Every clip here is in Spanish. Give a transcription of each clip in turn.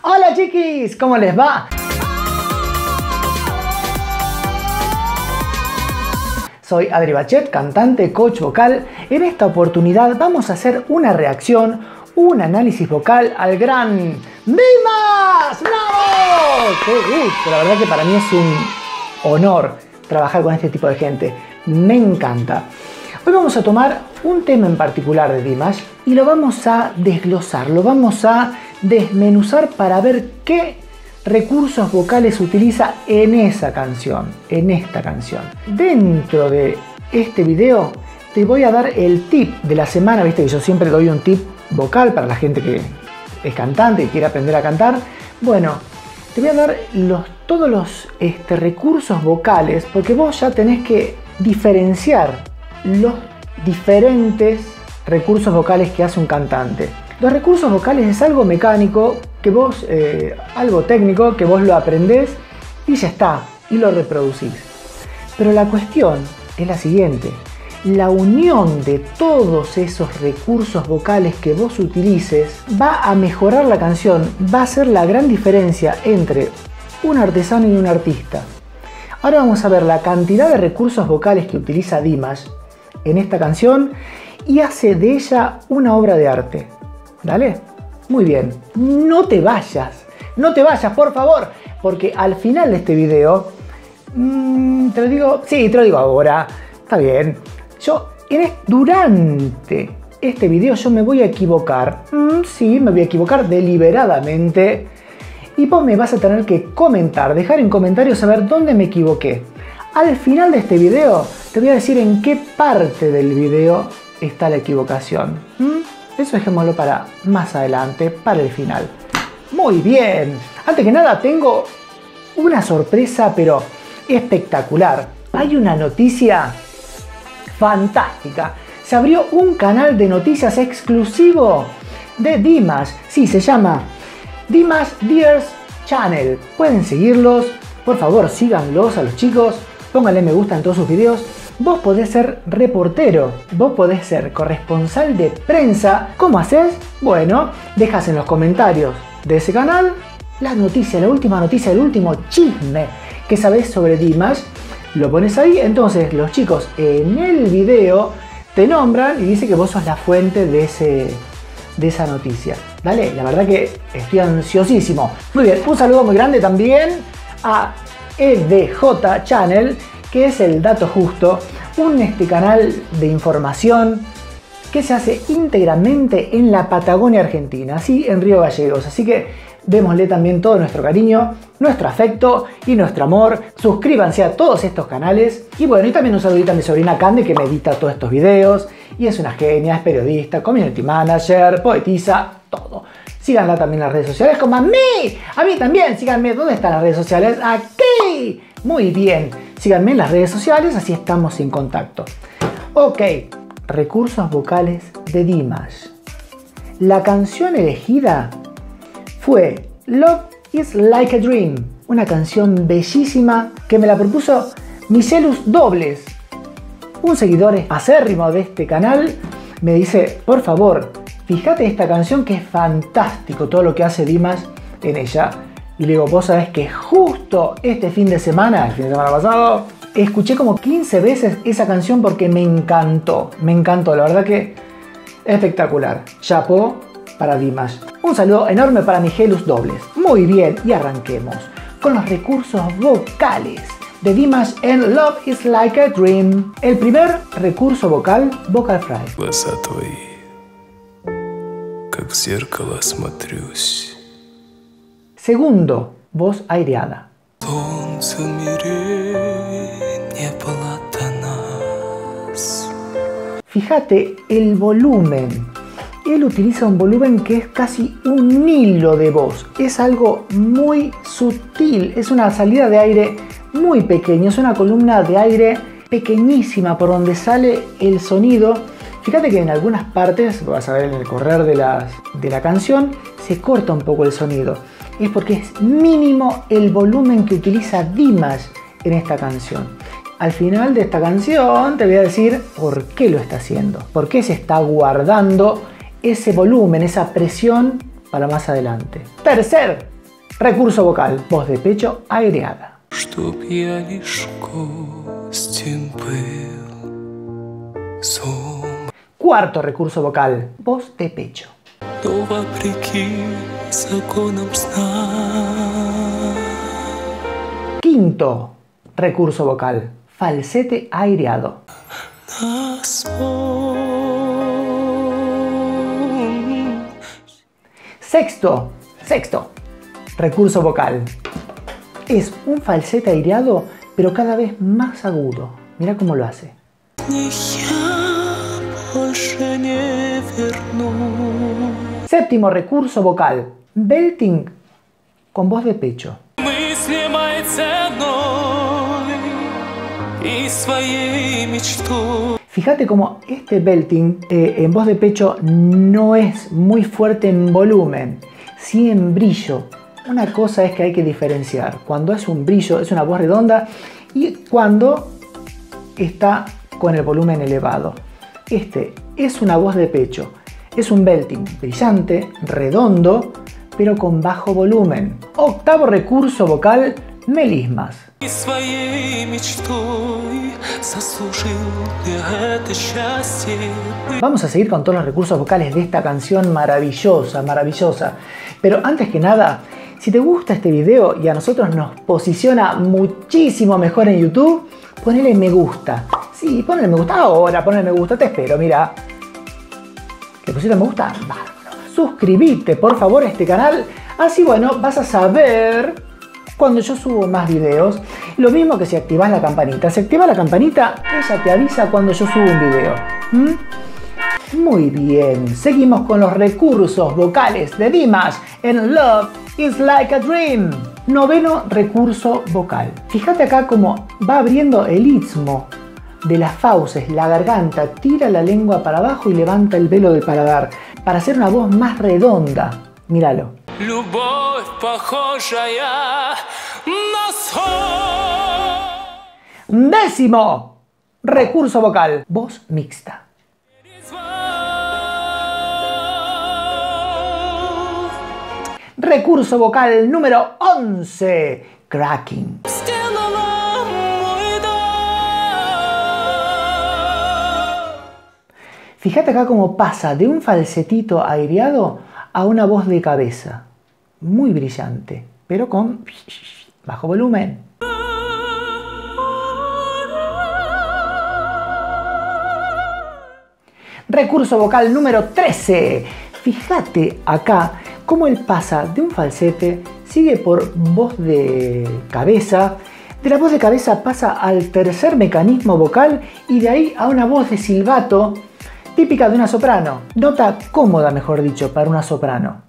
Hola chiquis, ¿cómo les va? Soy Adri Bachet, cantante, coach vocal. En esta oportunidad vamos a hacer una reacción, un análisis vocal al gran Dimas. ¡Bravo! ¡Qué gusto! La verdad que para mí es un honor trabajar con este tipo de gente. Me encanta. Hoy vamos a tomar un tema en particular de Dimas y lo vamos a desglosar, lo vamos a desmenuzar para ver qué recursos vocales utiliza en esa canción, en esta canción. Dentro de este video te voy a dar el tip de la semana. Viste que yo siempre doy un tip vocal para la gente que es cantante y quiere aprender a cantar. Bueno, te voy a dar todos los recursos vocales, porque vos ya tenés que diferenciar los diferentes recursos vocales que hace un cantante. Los recursos vocales es algo mecánico, que vos, algo técnico, que vos lo aprendés y ya está, y lo reproducís. Pero la cuestión es la siguiente: la unión de todos esos recursos vocales que vos utilices va a mejorar la canción, va a ser la gran diferencia entre un artesano y un artista. Ahora vamos a ver la cantidad de recursos vocales que utiliza Dimas en esta canción y hace de ella una obra de arte. ¿Dale? Muy bien. No te vayas, por favor, porque al final de este video, te lo digo, sí, te lo digo ahora, está bien. Durante este video yo me voy a equivocar, sí, me voy a equivocar deliberadamente, y vos me vas a tener que comentar, dejar en comentarios saber dónde me equivoqué. Al final de este video te voy a decir en qué parte del video está la equivocación. Eso dejémoslo para más adelante, para el final. Muy bien. Antes que nada tengo una sorpresa, pero espectacular. Hay una noticia fantástica. Se abrió un canal de noticias exclusivo de Dimas. Sí, se llama Dimas Dears Channel. Pueden seguirlos. Por favor, síganlos a los chicos. Pónganle me gusta en todos sus videos. Vos podés ser reportero, vos podés ser corresponsal de prensa. ¿Cómo haces? Bueno, dejas en los comentarios de ese canal la última noticia, el último chisme que sabés sobre Dimas. Lo pones ahí, entonces los chicos en el video te nombran y dice que vos sos la fuente de esa noticia. Dale, la verdad que estoy ansiosísimo. Muy bien, un saludo muy grande también a EDJ Channel, que es el dato justo, un canal de información que se hace íntegramente en la Patagonia Argentina, así en Río Gallegos. Así que démosle también todo nuestro cariño, nuestro afecto y nuestro amor. Suscríbanse a todos estos canales. Y bueno, y también un saludito a mi sobrina Cande, que me edita todos estos videos y es una genia, es periodista, community manager, poetisa, todo. Síganla también en las redes sociales como a mí también, síganme. ¿Dónde están las redes sociales? Aquí. Muy bien, síganme en las redes sociales, así estamos en contacto. Ok, recursos vocales de Dimas. La canción elegida fue Love is Like a Dream, una canción bellísima que me la propuso Michelus Dobles, un seguidor acérrimo de este canal. Me dice, por favor, fíjate esta canción que es fantástico todo lo que hace Dimas en ella. Y le digo, vos sabés que justo este fin de semana, el fin de semana pasado, escuché como 15 veces esa canción porque me encantó, la verdad que espectacular. Chapó para Dimas. Un saludo enorme para Michelus Dobles. Muy bien, y arranquemos con los recursos vocales de Dimas en Love is Like a Dream. El primer recurso vocal, vocal fry. Глаза твои, как в зеркало смотрюсь. Segundo, voz aireada. Fíjate el volumen. Él utiliza un volumen que es casi un hilo de voz. Es algo muy sutil. Es una salida de aire muy pequeña. Es una columna de aire pequeñísima por donde sale el sonido. Fíjate que en algunas partes, vas a ver en el correr de la canción, se corta un poco el sonido. Es porque es mínimo el volumen que utiliza Dimas en esta canción. Al final de esta canción te voy a decir por qué lo está haciendo, por qué se está guardando ese volumen, esa presión para más adelante. Tercer recurso vocal, voz de pecho aireada. Чтоб я лишь гостем был, Cuarto recurso vocal, voz de pecho. но вопреки законам сна. Quinto recurso vocal, falsete aireado. Sexto recurso vocal. Es un falsete aireado, pero cada vez más agudo. Mira cómo lo hace. Séptimo recurso vocal, belting con voz de pecho. Fíjate cómo este belting en voz de pecho no es muy fuerte en volumen, sí en brillo. Una cosa es que hay que diferenciar cuando es un brillo, es una voz redonda, y cuando está con el volumen elevado. Este es una voz de pecho, es un belting brillante, redondo, pero con bajo volumen. Octavo recurso vocal, melismas. Vamos a seguir con todos los recursos vocales de esta canción maravillosa, maravillosa. Pero antes que nada, si te gusta este video y a nosotros nos posiciona muchísimo mejor en YouTube, ponele me gusta. Sí, ponle me gusta ahora, ponle me gusta, te espero, mira. ¿Le pusiste me gusta? Bárbaro. Suscríbete, por favor, a este canal. Así, bueno, vas a saber cuando yo subo más videos. Lo mismo que si activas la campanita. Si activas la campanita, ella te avisa cuando yo subo un video. Muy bien, seguimos con los recursos vocales de Dimash en Love is Like a Dream. Noveno recurso vocal. Fíjate acá cómo va abriendo el istmo de las fauces, la garganta, tira la lengua para abajo y levanta el velo del paladar para hacer una voz más redonda. Míralo. Décimo recurso vocal, voz mixta. Recurso vocal número 11, cracking. Fíjate acá cómo pasa de un falsetito aireado a una voz de cabeza. Muy brillante, pero con bajo volumen. Recurso vocal número 13. Fíjate acá cómo él pasa de un falsete, sigue por voz de cabeza, de la voz de cabeza pasa al tercer mecanismo vocal y de ahí a una voz de silbato típica de una soprano. Nota cómoda, mejor dicho, para una soprano.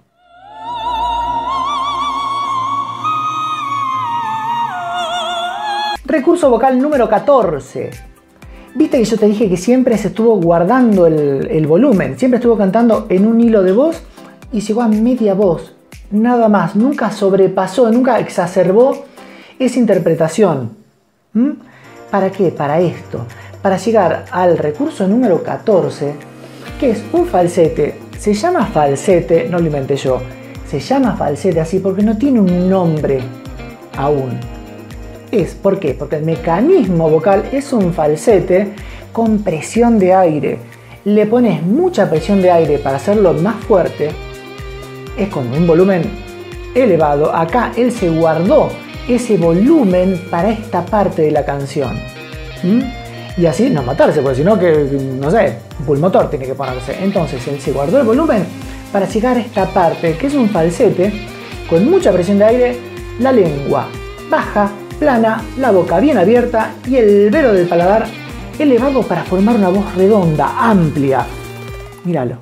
Recurso vocal número 14. Viste que yo te dije que siempre se estuvo guardando el volumen, siempre estuvo cantando en un hilo de voz y llegó a media voz, nada más, nunca sobrepasó, nunca exacerbó esa interpretación. ¿Para qué? Para esto, para llegar al recurso número 14, que es un falsete. Se llama falsete, no lo inventé yo, se llama falsete así porque no tiene un nombre aún. ¿Por qué? Porque el mecanismo vocal es un falsete con presión de aire. Le pones mucha presión de aire para hacerlo más fuerte. Es con un volumen elevado. Acá él se guardó ese volumen para esta parte de la canción. Y así no matarse, porque si no, que no sé, un pulmotor tiene que ponerse. Entonces él se guardó el volumen para llegar a esta parte, que es un falsete con mucha presión de aire, la lengua baja, plana, la boca bien abierta y el velo del paladar elevado para formar una voz redonda, amplia. Míralo.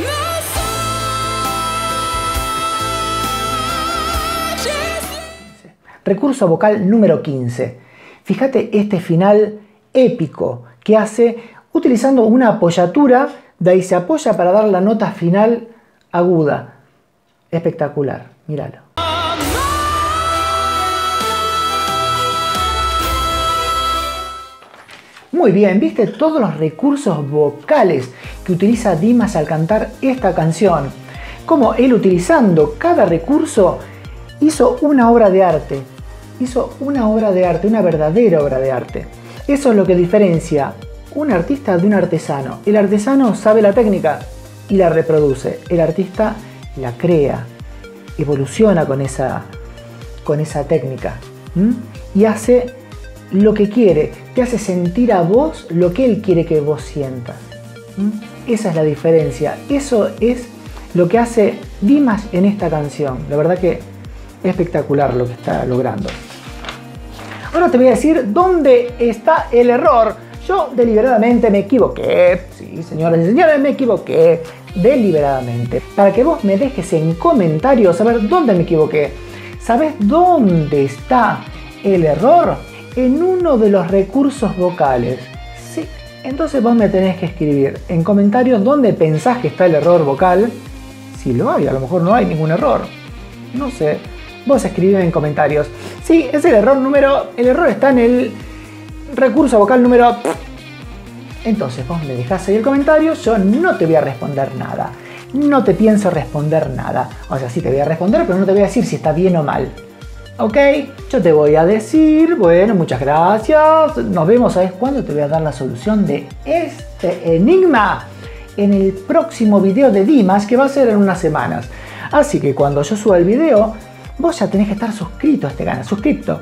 Recurso vocal número 15. Fíjate este final épico que hace utilizando una apoyatura, de ahí se apoya para dar la nota final aguda. Espectacular, míralo. Muy bien, ¿viste todos los recursos vocales que utiliza Dimash al cantar esta canción? cómo él, utilizando cada recurso, hizo una obra de arte. Hizo una obra de arte, una verdadera obra de arte. Eso es lo que diferencia un artista de un artesano. El artesano sabe la técnica y la reproduce. El artista la crea, evoluciona con esa técnica. Y hace lo que quiere, te hace sentir a vos lo que él quiere que vos sientas. Esa es la diferencia. Eso es lo que hace Dimash en esta canción. La verdad que es espectacular lo que está logrando. Ahora te voy a decir dónde está el error. Yo deliberadamente me equivoqué. Sí, señoras y señores, me equivoqué deliberadamente. Para que vos me dejes en comentarios saber dónde me equivoqué. ¿Sabes dónde está el error? En uno de los recursos vocales. Sí, entonces vos me tenés que escribir en comentarios dónde pensás que está el error vocal. Si lo hay, a lo mejor no hay ningún error. No sé. Vos escribime en comentarios. Sí, es el error está en el recurso vocal número... Entonces vos me dejás ahí el comentario, yo no te voy a responder nada. No te pienso responder nada. O sea, sí te voy a responder, pero no te voy a decir si está bien o mal. ¿Ok? Yo te voy a decir, bueno, muchas gracias. Nos vemos, ¿sabes cuándo? Te voy a dar la solución de este enigma en el próximo video de Dimash, que va a ser en unas semanas. Así que cuando yo suba el video, vos ya tenés que estar suscrito a este canal. Suscripto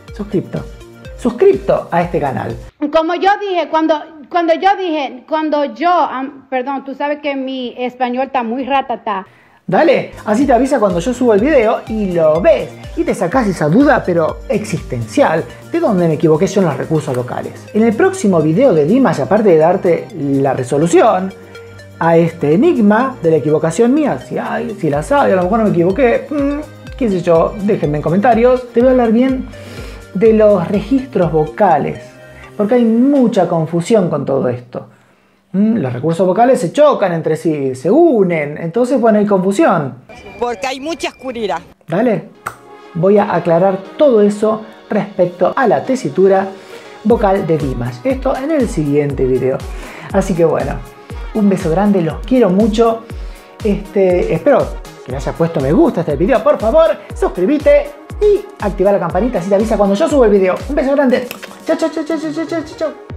a este canal. Como yo dije, perdón, tú sabes que mi español está muy ratatá. Dale, así te avisa cuando yo subo el video y lo ves. Y te sacás esa duda, pero existencial, de dónde me equivoqué yo en los recursos vocales. En el próximo video de Dimash, aparte de darte la resolución a este enigma de la equivocación mía, si la sabe, a lo mejor no me equivoqué, qué sé yo, déjenme en comentarios. Te voy a hablar bien de los registros vocales, porque hay mucha confusión con todo esto. Los recursos vocales se chocan entre sí, se unen, entonces bueno, hay confusión. Porque hay mucha oscuridad. Dale, voy a aclarar todo eso respecto a la tesitura vocal de Dimash. Esto en el siguiente video. Así que bueno, un beso grande, los quiero mucho. Espero que le hayas puesto me gusta a este video. Por favor, suscríbete y activa la campanita, así te avisa cuando yo subo el video. Un beso grande. Chao, chao, chao, chao, chao, chao, chao.